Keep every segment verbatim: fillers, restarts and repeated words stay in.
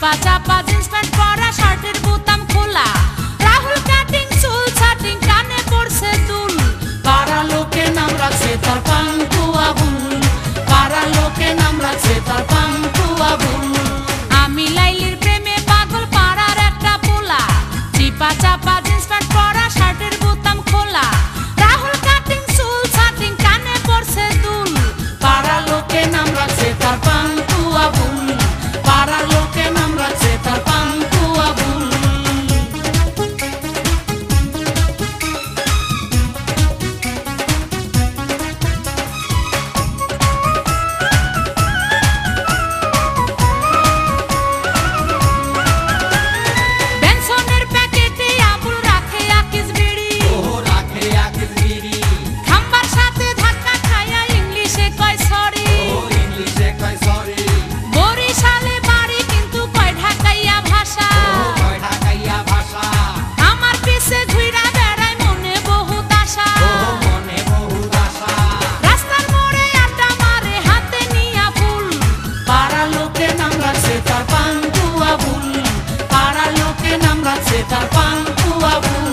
চিপা চাপা jeans pant পরা শার্টের বোতাম খোলা রাহুল কাটিং চুল ছাটিং কানে পড়ছে দুল পাড়া লোকে নাম রাখছে তার পাঙ্কু আবুল পাড়া লোকে নাম রাখছে তার পাঙ্কু আবুল আমি লাইলির প্রেমে পাগল পাড়ার একটা পোলা চিপা চাপা জিন্স প্যান্ট পরা শার্টের বোতাম খোলা রাহুল কাটিং চুল ছাটিং কানে পড়ছে দুল পাড়া লোকে নাম রাখছে তার পাঙ্কু আবুল পাড়া লোকে নাম রাখছে তার পাঙ্কু আবুল বেনসনের প্যাকেটে আবুল রাখে আকিস বিড়ি ও রাখে আকিস বিড়ি খাম্বার সাথে ধাক্কা খায়া ইংলিশে কয় সরি ও ইংলিশে কয় সরি বরিশালে বাড়ি কিন্তু কয় ঢাকাইয়া ভাষা ও কয় ঢাকাইয়া ভাষা আমার পিছে ঘুইরা বেড়ায় মনে বহুত আশা ও মনে বহুত আশা রাস্তার মোড়ে আড্ডা মারে হাতে নিয়া ফুল পাড়া লোকে নাম রাখছে তার পাঙ্কু আবুল পাড়া লোকে নাম রাখছে তার পাঙ্কু আবুল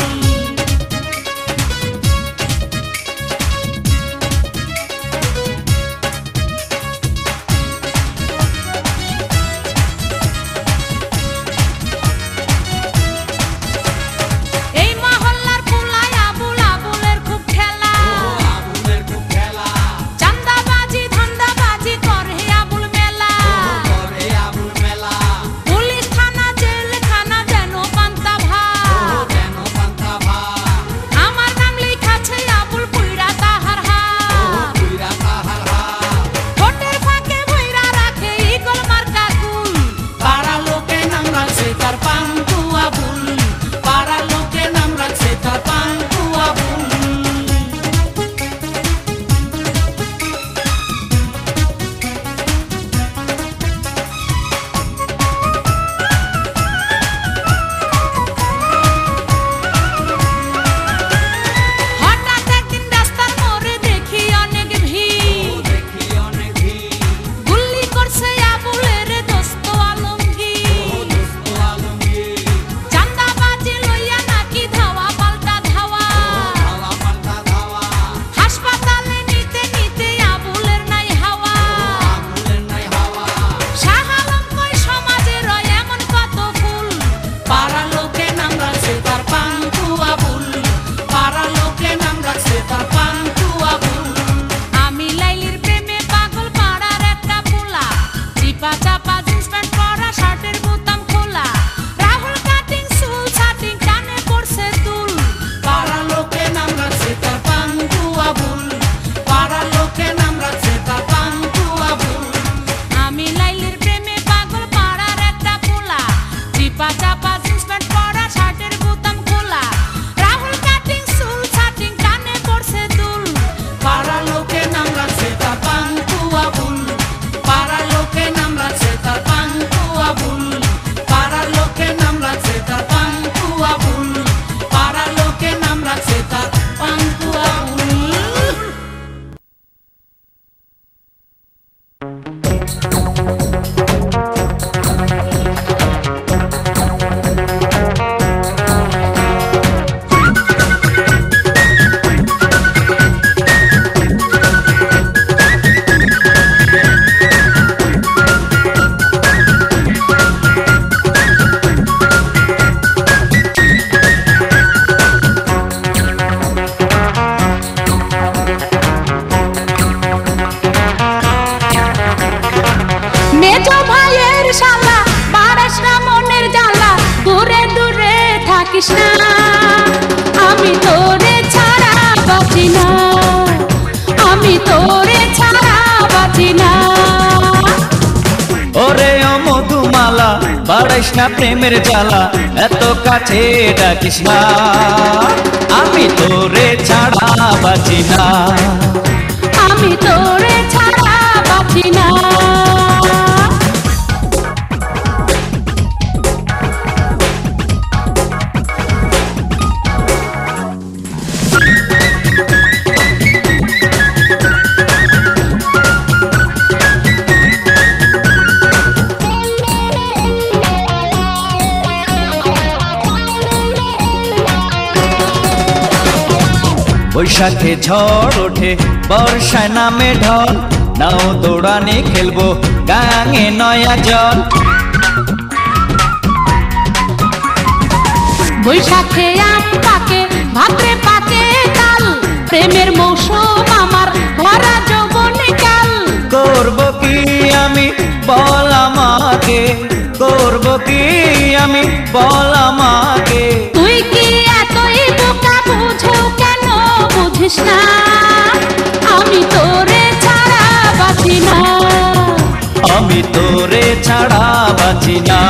এই মহল্লার পোলায় আবুল আবুলের খুব খেলা আবুলের খুব খেলা চান্দাবাজি ধান্দাবাজি করে আবুল মেলা করে আবুল মেলা পুলিশ থানা জেল খানা যেন পান্তা ভাত যেন পান্তা ভাত আমার নাম লেখাছে আবুল পুইরা তাহার হাত পুইরা তাহার হাত ঠোঁটের ফাঁকে ভইরা রাখে ইগল মার্কা গুল পাড়া লোকে নাম রাখছে তার পাঙ্কু আবুল পাড়া লোকে নাম রাখছে তার পাঙ্কু আবুল হঠাৎ একদিন রাস্তার মোড়ে দেখি অনেক ভিড় দেখি অনেক ভিড় গুল্লি করছে আবুলের দোস্ত আলমগীর দোস্ত আলমগীর চান্দাবাজি লইয়া নাকি ধাওয়া পাল্টা ধাওয়া ধাওয়া পাল্টা ধাওয়া হাসপাতালে নিতে নিতে আবুলের নাই হাওয়া আবুলের নাই হাওয়া শাহ আলম কয় সমাজে রয় এমন কত ফুল পাড়া লোকে নাম রাখছে তার পাঙ্কু আবুল পাড়া লোকে নাম রাখছে তার পাঙ্কু আবুল আমি লাইলির প্রেমে পাগল পাড়ার একটা পোলা চিপা চাপা জিন্স প্যান্ট পরা শার্টের বোতাম খোলা রাহুল কাটিং চুল ছাটিং কানে পড়ছে দুল পাড়া লোকে নাম রাখছে তার পাঙ্কু আবুল পাড়া লোকে নাম রাখছে তার পাঙ্কু আবুল আমি লাইলির প্রেমে পাগল পাড়ার একটা পোলা চিপা চাপা জিন্স প্যান্ট পরা শার্টের বোতাম খোলা রাহুল কাটিং চুল ছাটিং কানে পড়ছে দুল পাড়া লোকে নাম রাখছে তার পাঙ্কু আবুল পাড়া লোকে নাম রাখছে তার পাঙ্কু আবুল পাড়া লোকে নাম রাখছে তার পাঙ্কু আবুল পাড়া লোকে নাম রাখছে তার পাঙ্কু আবুল মেজো ভাইয়ের শালা বাড়াস না মনের জ্বালা দূরে দূরে থাকিস না আমি তোরে ছাড়া বাঁচি না আমি তোরে ছাড়া বাঁচি না ওরে ও মধুমালা বাড়াইস না প্রেমের জ্বালা এত কাছে ডাকিস না আমি তোরে ছাড়া বাঁচি না আমি তোরে ছাড়া বাঁচি না বৈশাখে ঝড় ওঠে বর্ষায় নামে ঢল নাও দৌড়ানি খেলবো গাঙে নয়া জল বৈশাখে আম পাকে ভাদ্রে পাকে তাল প্রেমের মৌসুম আমার ভরা যৌবনে কাল করবো কি আমি বল আমাকে করবো কি আমি বল আমাকে তুই কি এতই বোকা বুঝেও কেন বুঝিস না আমি তোরে ছাড়া বাঁচি না আমি তোরে ছাড়া বাঁচি না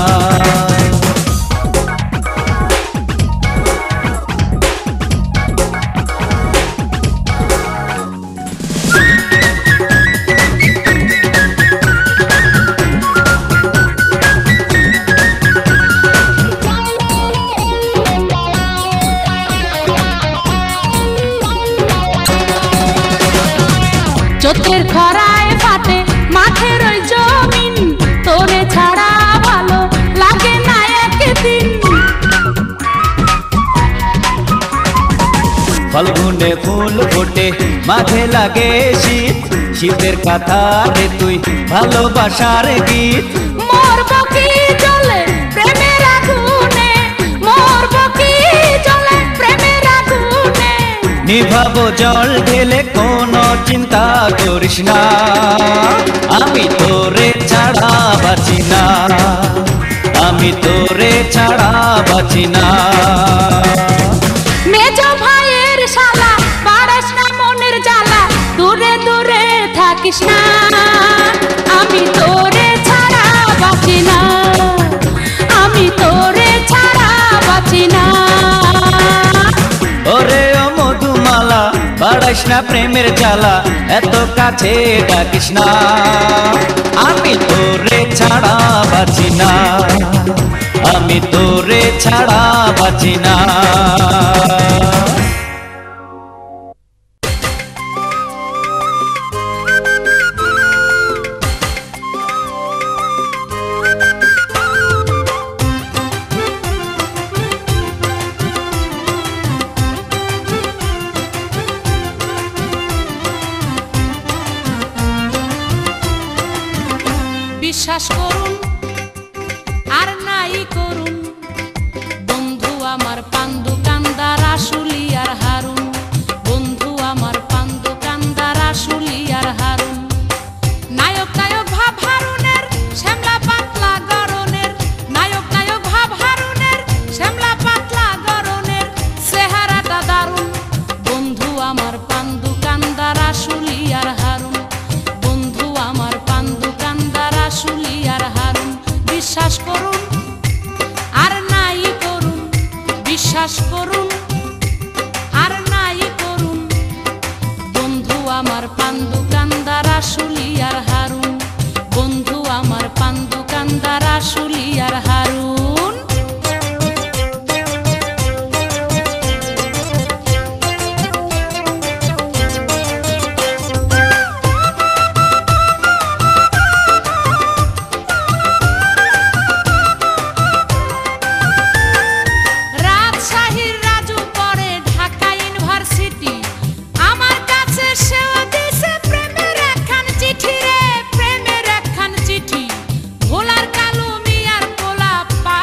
চোখের খরায় ফাটে মাঠের ওই জমিন তোরে ছাড়া ভালো লাগে না একদিন ফাল্গুনে ফুল ফোটে মাঝে লাগে শীত শীতের কথা রে তুই ভালোবাসার গীত মরব কি জ্বলে প্রেমের আগুনে মরব কি জ্বলে প্রেমের আগুনে নিভাবো জল ঢেলে কোনো চিন্তা করিস না আমি তোরে ছাড়া বাঁচি না আমি তোরে ছাড়া বাঁচি না মেজ ভাইয়ের শালা বাড়াস না মনের জ্বালা দূরে দূরে থাকিস না আমি তোরে ছাড়া বাঁচি না আমি তোরে ছাড়া বাঁচি না ওরে ও মধুমালা বাড়াইস না প্রেমের জ্বালা এত কাছে ডাকিস না আমি তোরে ছাড়া বাঁচি না আমি তোরে ছাড়া বাঁচি না বিশ্বাস করুন আর নাই করুন বন্ধু আমার পান্দু কান্দার আসুলি আর হারুন বন্ধু আমার পান্দু কান্দার আসুলি আর হারুন নায়ক নায়ক ভাব হারুনের শ্যামলা পাতলা গরনের নায়ক নায়ক ভাব হারুনের শ্যামলা পাতলা গরনের চেহারাটা দারুন বন্ধু আমার পান্দু কান্দার আসুলি আর হারুন বন্ধু আমার পান্দু কান্দার আসুলি আর হারুন বিশ্বাস করুন আর নাই করুন বিশ্বাস করুন আর নাই করুন বন্ধু আমার পান্দু কান্দার আসুলি আর হারুন বন্ধু আমার পান্দু কান্দার আসুলি আর হারুন রাজশাহীর রাজু পড়ে ঢাকা ইউনিভার্সিটি আমার কাছে সেও দিছে প্রেমের একখান চিঠি রে প্রেমের একখান চিঠি ভোলার কালু মিয়ার পোলা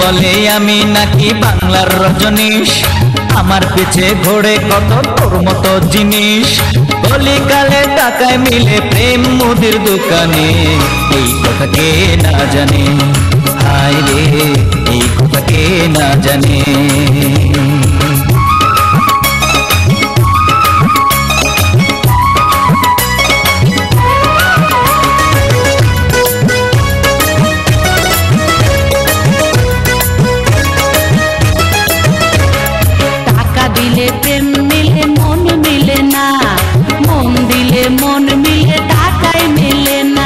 বলে আমি নাকি বাংলার রজনীশ, আমার পিছে ঘোরে কত তোর মতো জিনিস। কলিকালে টাকায় মিলে প্রেম মুদির দোকানে, এই কথা কে না জানে, হায় রে এই কথা কে না জানে। প্রেম মিলে মন মিলে না, মন দিলে মন মিলে টাকায় মিলে না।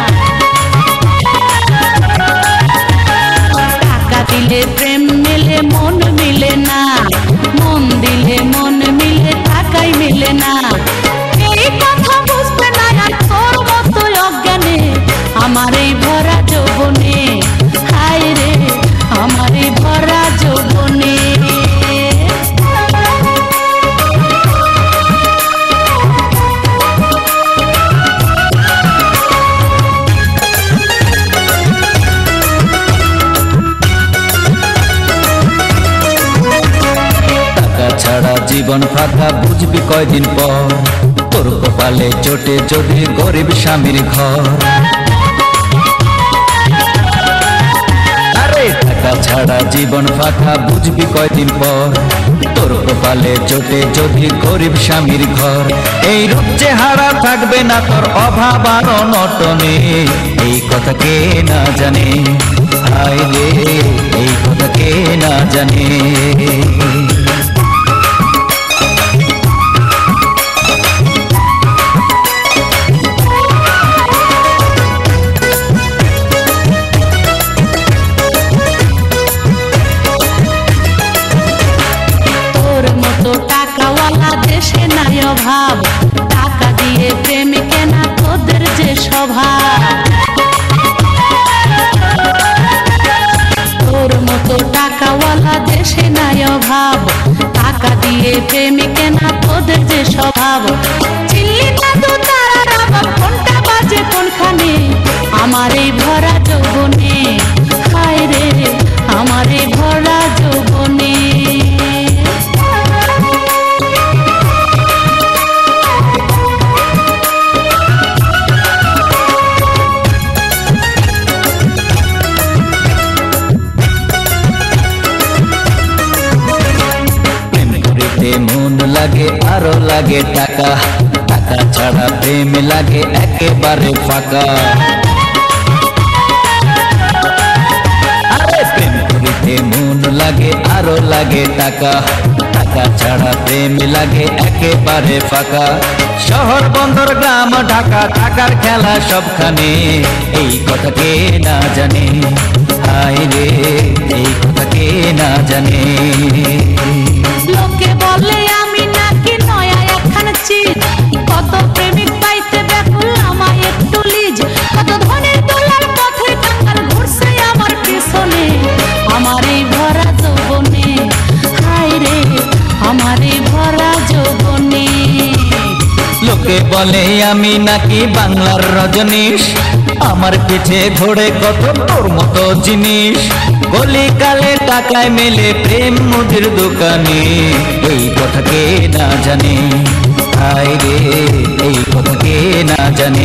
টাকা দিলে প্রেম মিলে মন মিলে না, মন দিলে মন মিলে টাকায় মিলে না। এই কথা বুঝবে না আর তোর মতো অজ্ঞানে, আমার এই ভরা যৌবনে, হায় রে আমার এই ভরা যৌবনে। ছাড়া জীবন ফাঁকা বুঝবি কয়দিন পর, তোর কপালে চোটে যদি গরিব স্বামীর ঘর। আরে টাকা ছাড়া জীবন ফাঁকা বুঝবি কয়দিন পর, তোর কপালে চোটে যদি গরিব স্বামীর ঘর। এই রূপ চেহারা থাকবে না তোর অভাব আর অনটনে, এই কথা কে না জানে, হায় রে এই কথা কে না জানে। দেশে নাই অভাব, টাকা দিয়ে প্রেম কেনা তোদের যে স্বভাব। তোর মতো টাকাওয়ালা দেশে নাই অভাব, টাকা দিয়ে প্রেম কেনা তোদের যে স্বভাব। চিল্লি না তো তারা রাবাব, কোনটা বাজে কোনখানে, আমার এই ভরা যৌবনে, হায় রে আমার এই ভরা যৌবনে। মন লাগে আরো লাগে টাকা, টাকা ছাড়া প্রেম লাগে একেবারে ফাঁকা। আরে প্রেম করিতে মন লাগে আরো লাগে টাকা, টাকা ছাড়া প্রেম লাগে একেবারে ফাঁকা। শহর বন্দর গ্রাম ঢাকা, টাকার খেলা সবখানে, এই কথা কে না জানে, হায় রে এই কথা কে না জানে। লোকে বলে আমি নাকি নয়া একখান চিজ, কত প্রেমিক পাইতে ব্যাকুল আমায় একটু লিজ। কত ধনের তোলার পথে টাঙ্গাল ঘুরছে আমার পিছনে, আমার এই ভরা যৌবনে, হায় রে আমার এই ভরা যৌবনে। লোকে বলে আমি নাকি বাংলার রজনীশ, আমার পিছে ঘোরে কত তোর মতো জিনিস। কলিকালে টাকায় মেলে প্রেম মুদির দোকানে, এই কথা কে না জানে, হায় রে এই কথা কে না জানে।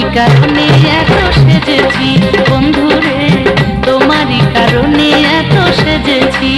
কারণে এত সেজেছি বন্ধুরে, তোমারই কারণে এত সেজেছি।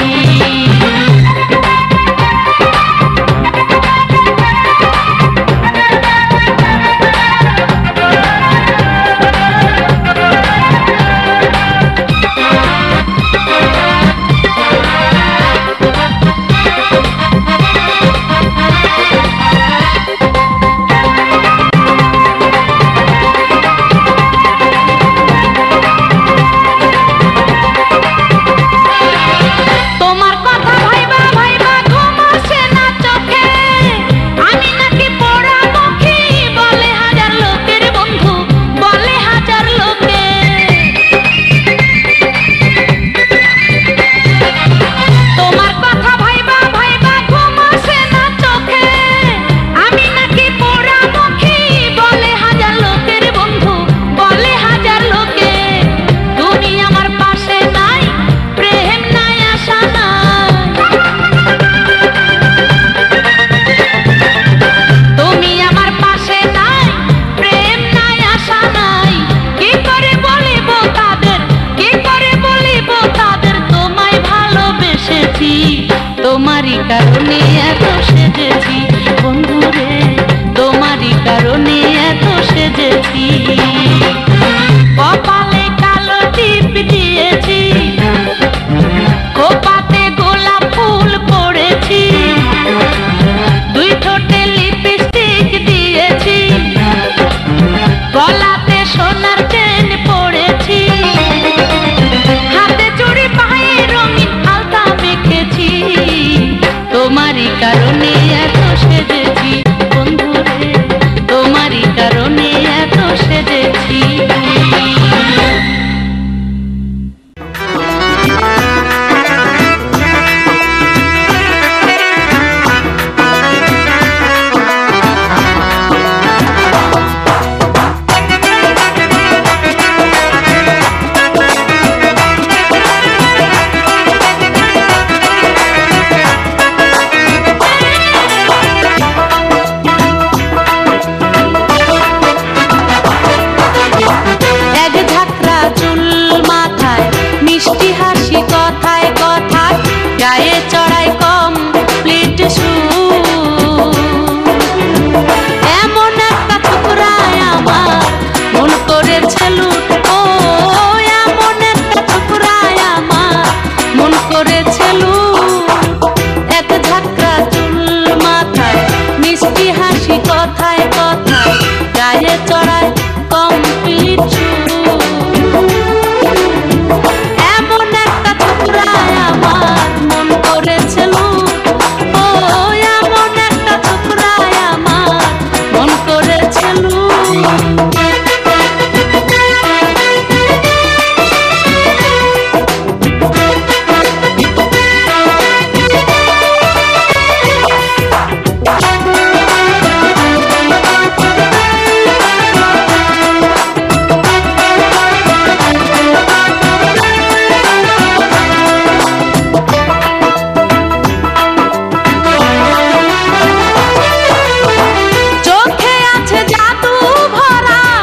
তোমারই কারণে এত সেজেছি বন্ধুরে, তোমারই কারণে এত সেজেছি। কপালে কালো টিপ দিয়েছি, খোপাতে গোলাপ ফুল পড়েছি, দুই ঠোঁটে লিপস্টিক দিয়েছি, গলাতে সোনার চেন পড়েছি, হাতে চুড়ি পায়ে রঙিন আলতা মেখেছি। তোমারই কারণে এত সেজেছি বন্ধুরে, তোমারই কারণে এত সেজেছি। চোখে আছে জাদু ভরা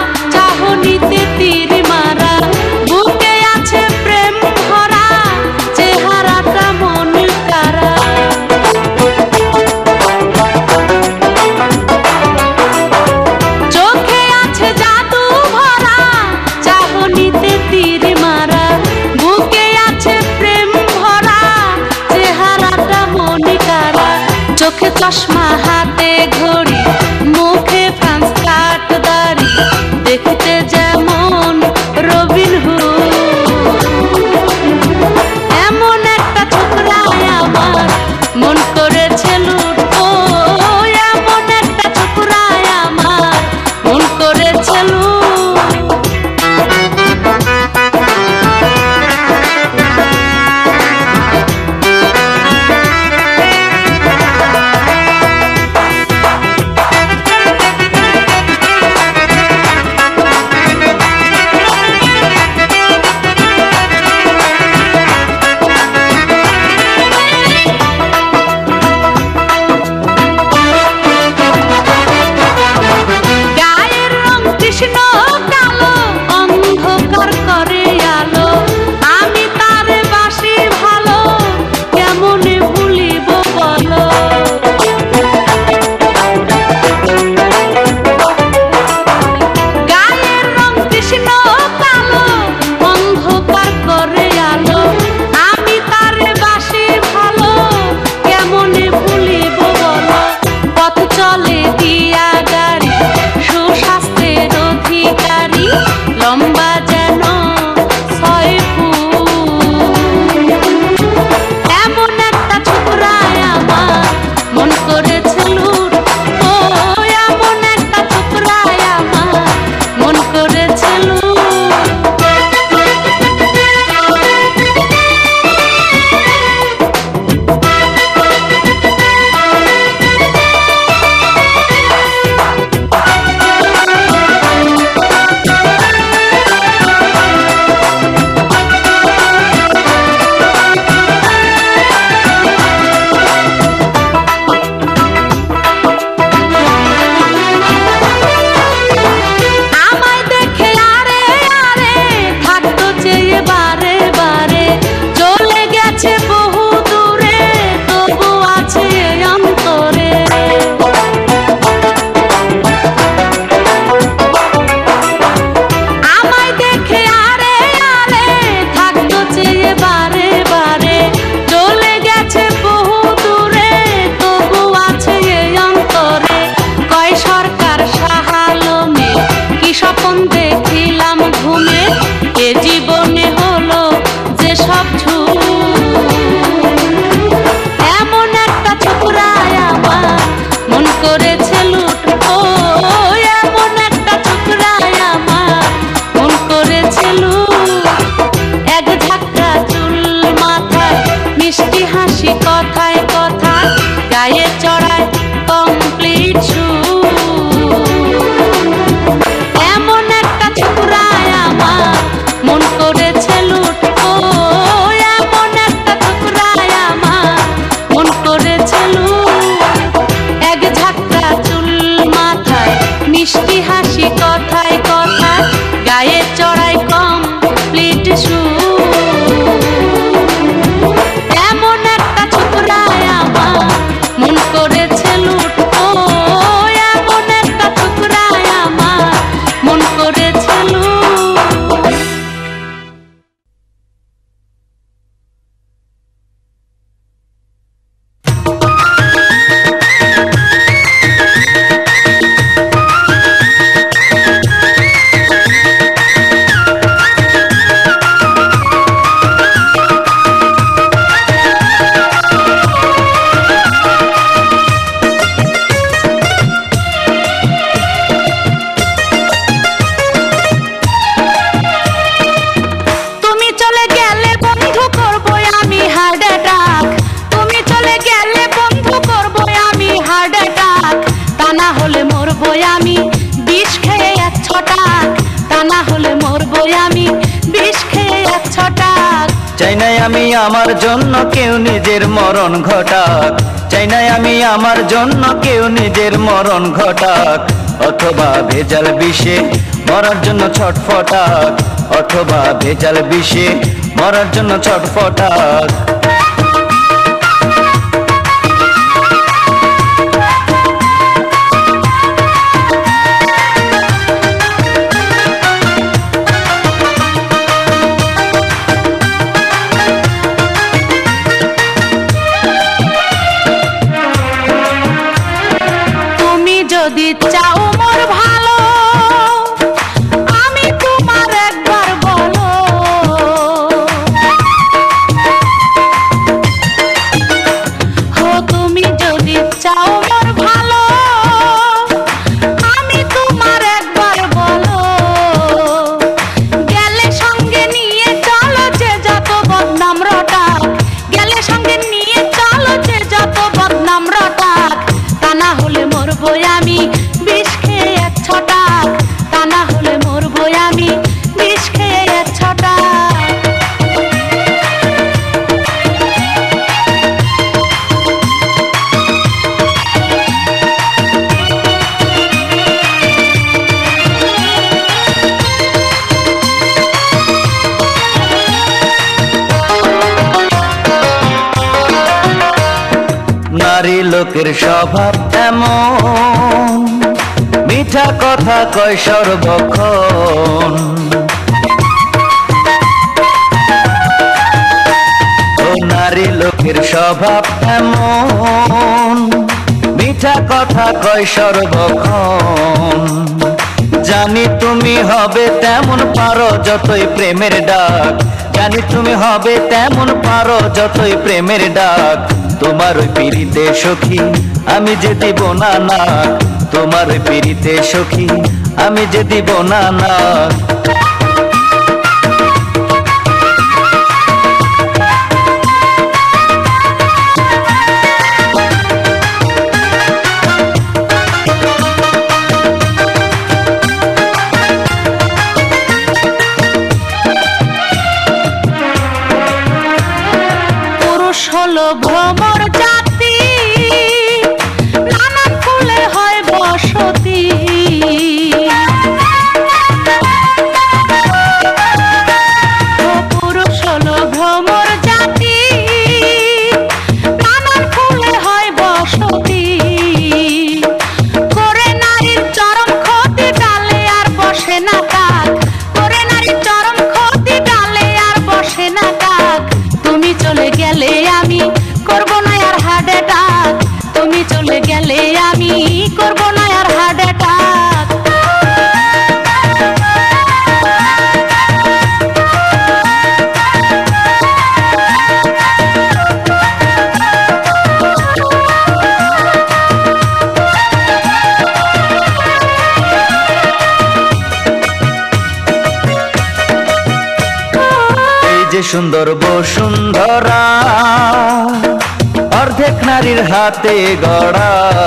মিষ্টি হাসি কথায় কথায় গায়ে চড়াই কমপ্লিট এমন একটা ছোকরায় আমার মন করেছে লুট ও এমন একটা ছোকরায় আমার মন করেছে লুট। চাই নাই আমি আমার জন্য কেউ নিজের মরণ ঘটাক, চাই নাই আমি আমার জন্য কেউ নিজের মরণ ঘটাক, অথবা ভেজাল বিষে মরার জন্য ছটফটাক, অথবা ভেজাল বিষে মরার জন্য ছটফটাক। যদি চাও মোর ভালো আমি তোমার একবার বলো, হো তুমি যদি চাও মোর ভালো আমি তোমার একবার বলো, গেলে সঙ্গে নিয়ে চলো যে যত বদনাম রটাক, গেলে সঙ্গে নিয়ে চলো যে যত বদনাম রটাক, তা না হলে মরবো আমি বিষ খেয়ে এক ছটাক, তা না হলে মরবো আমি বিষ খেয়ে এক ছটাক। নারী লোকের স্বভাব এমন, মিঠা কথা কয় সর্বক্ষণ, ও নারী লোকের স্বভাব এমন, মিঠা কথা কয় সর্বক্ষণ, জানি তুমি হবে তেমন পারো যতই প্রেমের ডাক, জানি তুমি হবে তেমন পারো যতই প্রেমের ডাক, তোমার ওই পিড়িতে সখী আমি যে দিব না না, তোমার ওই পিড়িতে সখী আমি যে দিব না না। পুরুষ হলো ভ্রমর জাতি, নানান ফুলে হয় বসতি, পুরুষ হলো ভ্রমর জাতি, নানান ফুলে হয় বসতি, করে নারীর চরম ক্ষতি ডালে আর বসে না কাক, করে নারীর চরম ক্ষতি ডালে আর বসে না কাক, তুমি চলে গেলে আমি করব না আর হার্ট অ্যাটাক, তুমি চলে গেলে আমি করব না আর হার্ট অ্যাটাক। এই যে সুন্দর বসুন্ধরা অর্ধেক নারীর হাতে গড়া,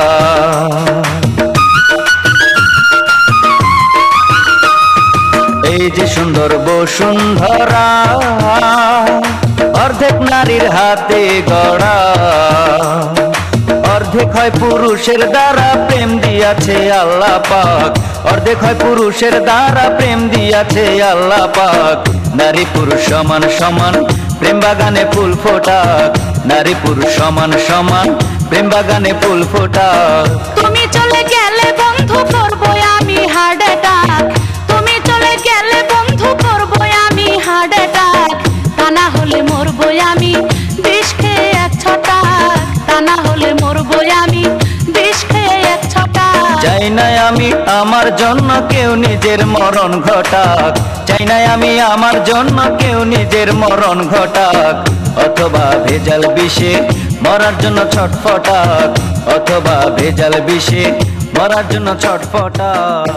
এই যে সুন্দর বসুন্ধরা অর্ধেক নারীর হাতে গড়া, অর্ধেক হয় পুরুষের দ্বারা প্রেম দিয়াছে আল্লাহ পাক, অর্ধেক হয় পুরুষের দ্বারা প্রেম দিয়াছে আল্লাহ পাক। নারী পুরুষ সমান সমান প্রেম বাগানে ফুল ফোটাক, নারী পুরুষ সমান সমান প্রেম বাগানে ফুল ফোটাক। তুমি চলে গেলে বন্ধু করবো আমি হার্ট অ্যাটাক, তুমি চলে গেলে বন্ধু করবো আমি হার্ট অ্যাটাক। তা না হলে মরবো আমি বিষ খেয়ে এক ছটাক, তা না হলে মরবো আমি বিষ খেয়ে এক ছটাক। চাই না আমি আমার জন্য কেউ নিজের মরণ ঘটাক, চাই না আমি আমার জন্য কেউ নিজের মরণ ঘটাক। অথবা ভেজাল বিষে মরার জন্য ছটফটাক, অথবা ভেজাল বিষে মরার জন্য ছটফটাক।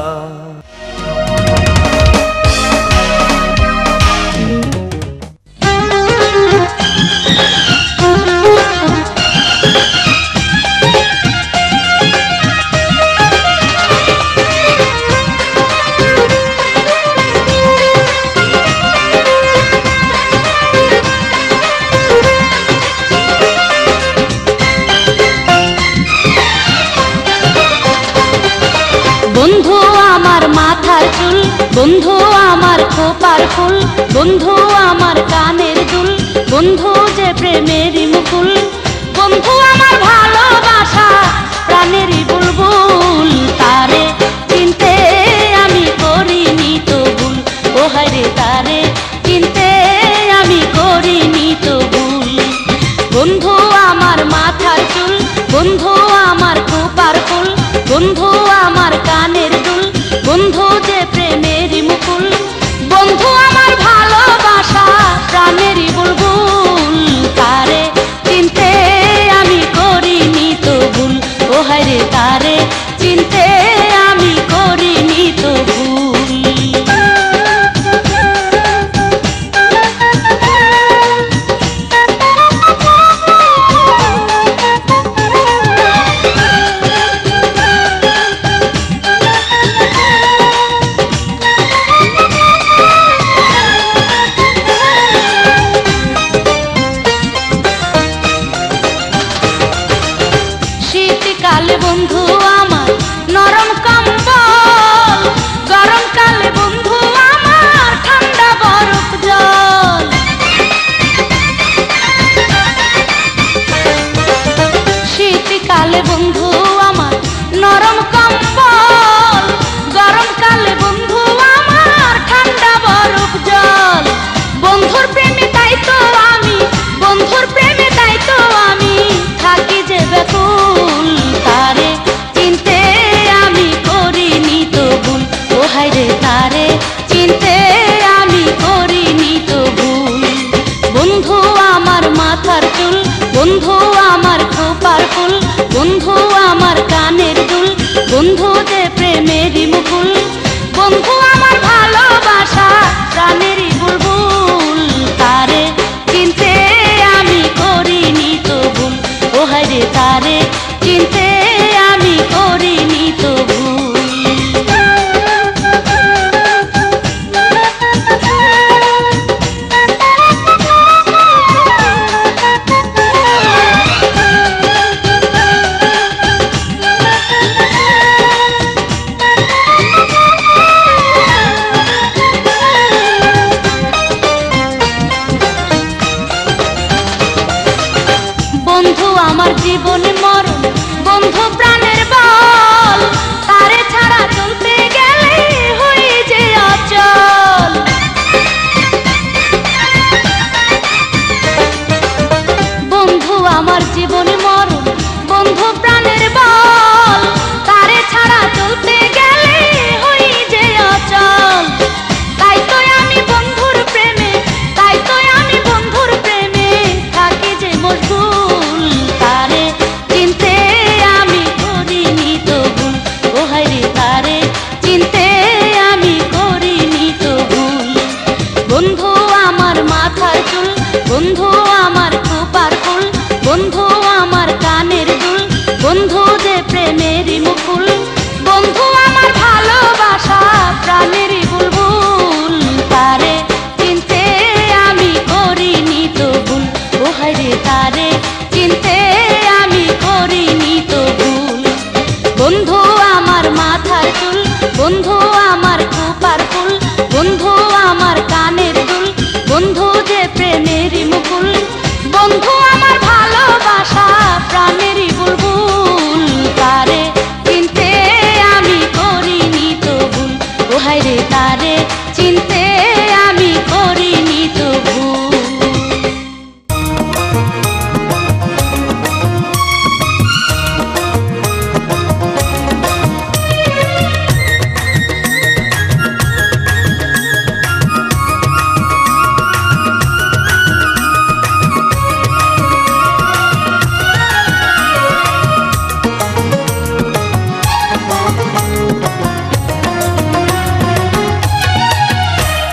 বন্ধু আমার মাথার চুল, বন্ধু আমার খোপার ফুল, বন্ধু আমার কানের দুল, বন্ধু যে প্রেমেরই মুকুল, বন্ধু আমার ভালোবাসা প্রাণেরই বুলবুল। তারে চিনতে আমি করিনি তো ভুল, ও হায়রে তারে চিনতে আমি করিনি তো ভুল। বন্ধু আমার মাথার চুল, বন্ধু আমার খোপার ফুল, বন্ধু আমার কানের দুল, বন্ধু যে প্রেমেরই মুকুল, বন্ধু আমার ভালোবাসা প্রাণেরই বুলবুল। তারে চিনতে আমি করিনি তো ভুল, ও হায়রে তারে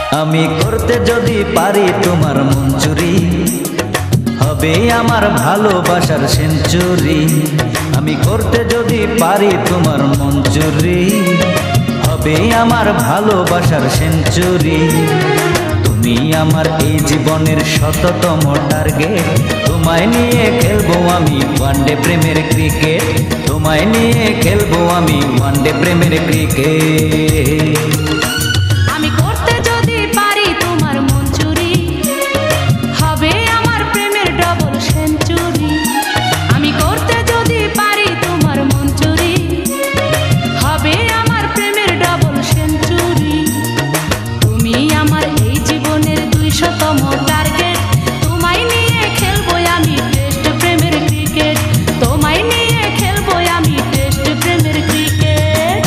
আমি করতে যদি পারি তোমার মন চুরি, হবে আমার ভালোবাসার সেঞ্চুরি। আমি করতে যদি পারি তোমার মন চুরি, হবে আমার ভালোবাসার সেঞ্চুরি। তুমি আমার এই জীবনের শততম টার্গেট, তোমায় নিয়ে খেলবো আমি ওয়ানডে প্রেমের ক্রিকেট, তোমায় নিয়ে খেলবো আমি ওয়ানডে প্রেমের ক্রিকেট। আমি করতে যদি পারি তোমার মন চুরি, হবে আমার প্রেমের ডবল সেঞ্চুরি। আমি করতে যদি পারি তোমার মন চুরি, হবে আমার প্রেমের ডবল সেঞ্চুরি। তুমি আমার এই জীবনের দুইশতম টার্গেট, তোমায় নিয়ে খেলবো আমি টেস্ট প্রেমের ক্রিকেট, তোমায় নিয়ে খেলবো আমি টেস্ট প্রেমের ক্রিকেট।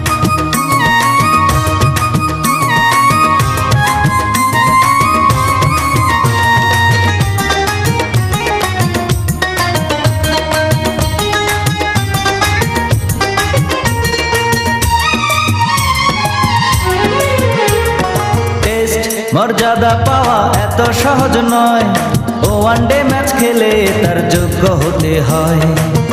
মর্যাদা পাওয়া এত সহজ নয়, ও ওয়ানডে ম্যাচ খেলে তার যোগ্য হতে হয়।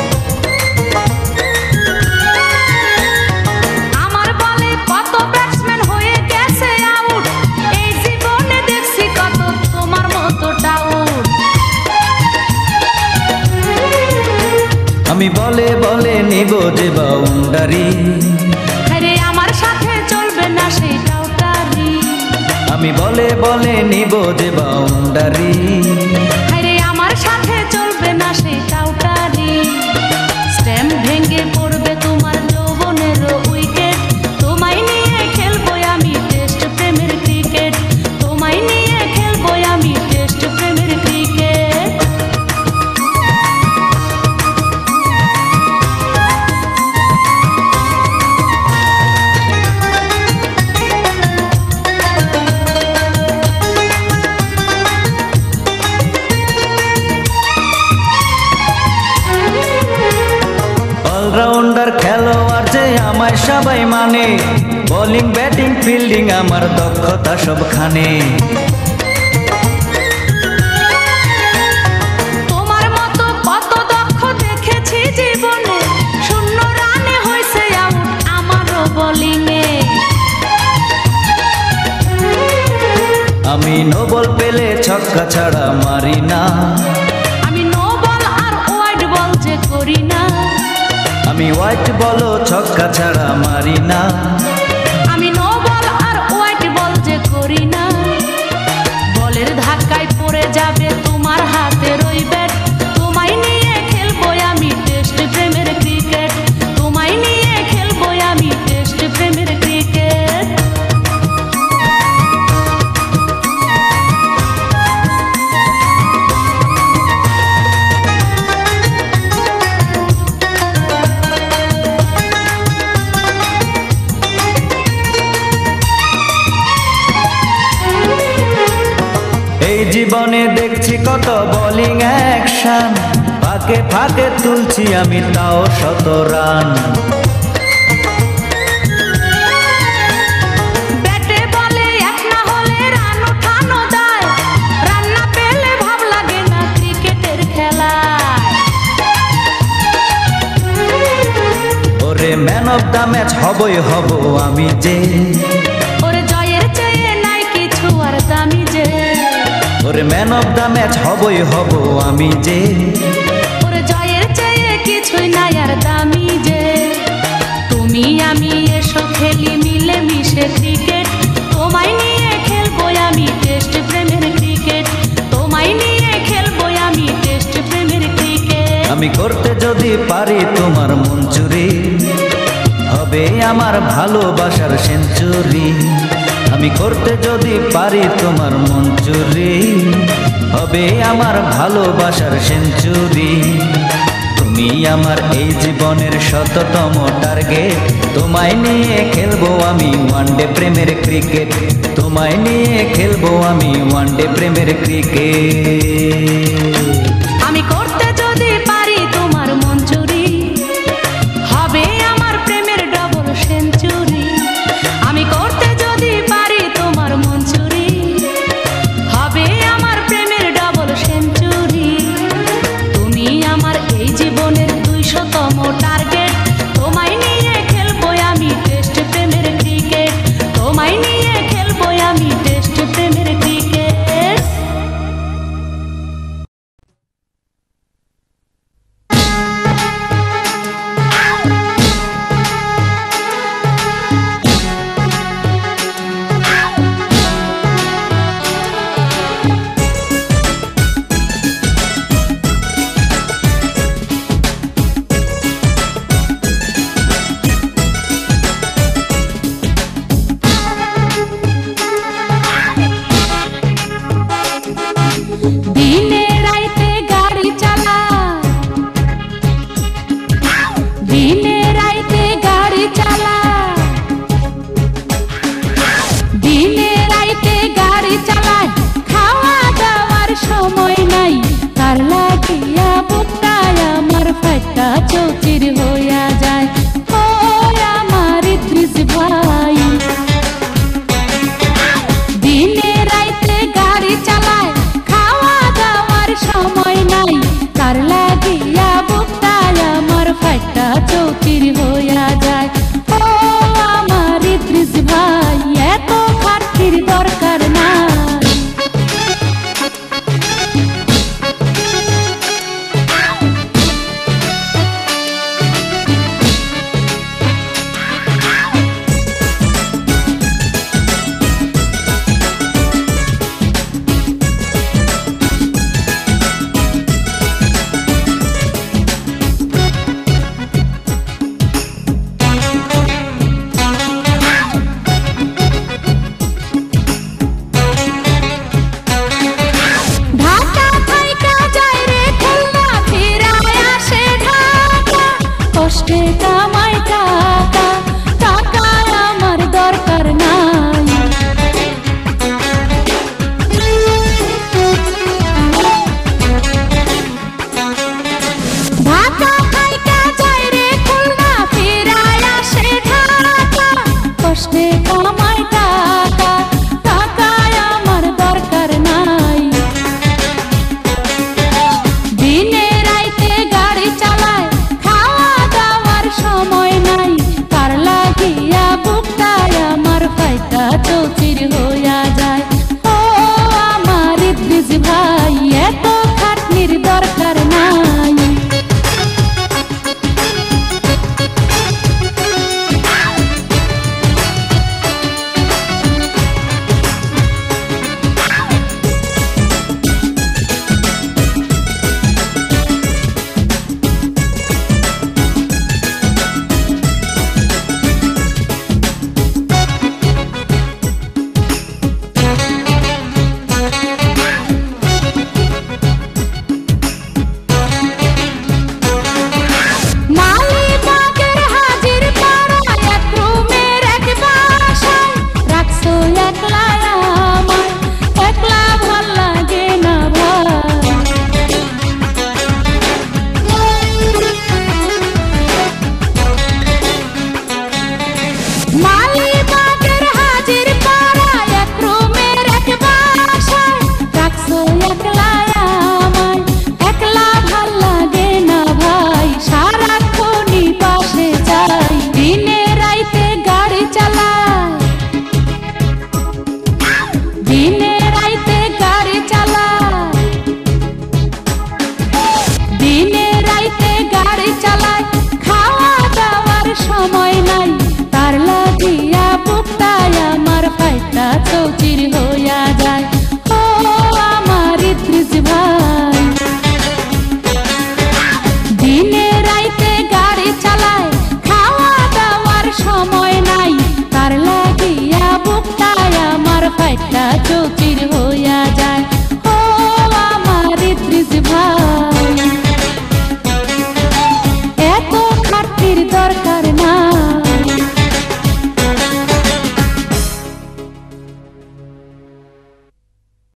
আমার বলে কত ব্যাটসম্যান হয়ে গেছে আউট, এই জীবনে দেখছি কত তোমার মতো ডাউট। আমি বলে বলে নিব যে বাউন্ডারি, আরে আমার সাথে চলবে না সেই টাউটারি। আমি বলে বলে নিব যে বাউন্ডারি, আরে আমার সাথে চলবে না সেই টাউটারি। স্ট্যাম্প ভেঙে পড়বে তোমার যৌবনের উইকেট, তোমায় নিয়ে খেলবো আমি টেস্ট প্রেমের ক্রিকেট, তোমায় নিয়ে খেলবো আমি টেস্ট প্রেমের ক্রিকেট। অলরাউন্ডার খেলোয়াড় যে আমায় সবাই মানে, বোলিং ব্যাটিং ফিল্ডিং আমার দক্ষতা সবখানে। তোমার মতো কত দক্ষ দেখেছি জীবনে, শূন্য রানে হয়েছে আউট আমারও বোলিংয়ে। আমি নো বল পেলে ছক্কা ছাড়া মারি না, আমি নো বল আর ওয়াইড বল যে করি না, আমি হোয়াইট বলও ছক্কা ছাড়া মারি না। আমি নো বল আর ওয়াইড বল যে করি না। বলের ধাক্কায় পড়ে যাবে তোমার হাতের ওই ব্যাট, তোমায় নিয়ে খেলবো আমি টেস্ট প্রেমের ক্রিকেট, তোমায় নিয়ে খেলবো আমি টেস্ট প্রেমের ক্রিকেট। এই জীবনে দেখছি কত বোলিং অ্যাকশন, ফাঁকে ফাঁকে তুলছি আমি তাও শত রান। ব্যাটে বলে এক না হলে রান ওঠানো দায়, রান না পেলে ভাব লাগে না ক্রিকেটের খেলায়। ওরে ম্যান অফ দ্য ম্যাচ হবই হব আমি যে, ওরে জয়ের চেয়ে নাই কিছু আর দামি যে, ওরে ম্যান অফ দ্য ম্যাচ হবই হব আমি যে, ওরে জয়ের চেয়ে কিছুই নাই আর দামি যে। তুমি আমি এসো খেলি মিলে মিশে ক্রিকেট, তোমায় নিয়ে খেলবো আমি টেস্ট প্রেমের ক্রিকেট, তোমায় নিয়ে খেলবো আমি টেস্ট প্রেমের ক্রিকেট। আমি করতে যদি পারি তোমার মন চুরি, হবে আমার ভালোবাসার সেঞ্চুরি। আমি করতে যদি পারি তোমার মন চুরি, হবে আমার ভালোবাসার সেঞ্চুরি। তুমি আমার এই জীবনের শততম টার্গেট, তোমায় নিয়ে খেলবো আমি ওয়ানডে প্রেমের ক্রিকেট, তোমায় নিয়ে খেলবো আমি ওয়ানডে প্রেমের ক্রিকেট। আমি করতে যদি পারি তোমার মন চুরি, হবে আমার প্রেমের ডবল সেঞ্চুরি। আমি করতে যদি পারি তোমার মন চুরি, আমায়